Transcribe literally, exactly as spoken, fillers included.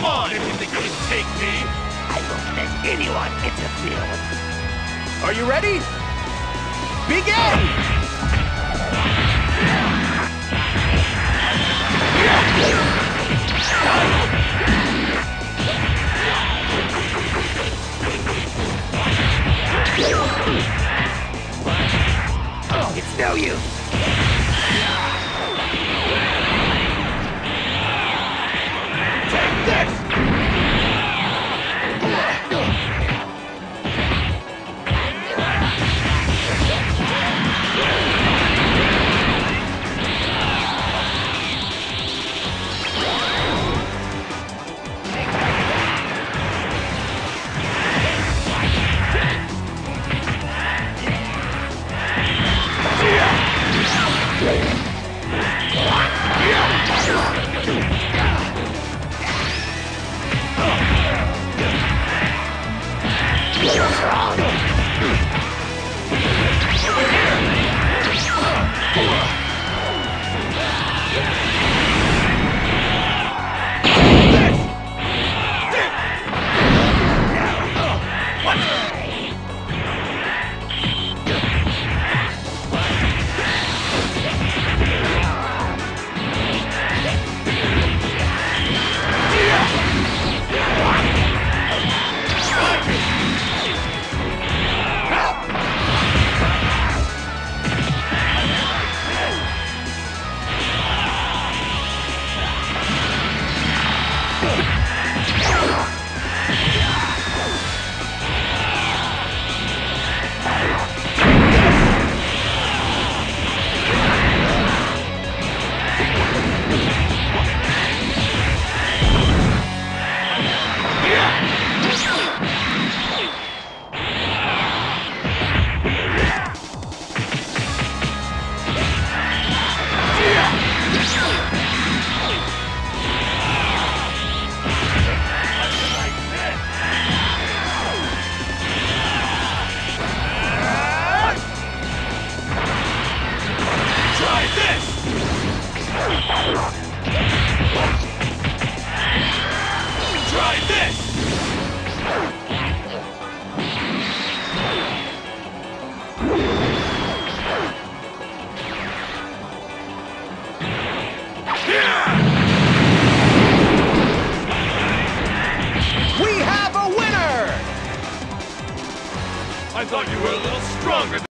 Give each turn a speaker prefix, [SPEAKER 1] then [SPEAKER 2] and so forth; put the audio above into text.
[SPEAKER 1] Come on, if you think you can take me!
[SPEAKER 2] I won't let anyone interfere with me.
[SPEAKER 1] Are you ready? Begin!
[SPEAKER 2] It's no use.
[SPEAKER 1] Take this! I thought you were a little stronger than